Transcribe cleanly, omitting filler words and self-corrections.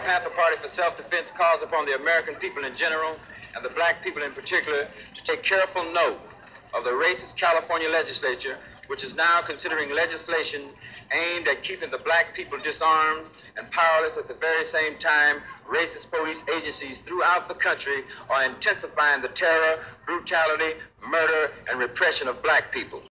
Panther Party for Self-Defense calls upon the American people in general and the black people in particular to take careful note of the racist California legislature, which is now considering legislation aimed at keeping the black people disarmed and powerless at the very same time racist police agencies throughout the country are intensifying the terror, brutality, murder, and repression of black people.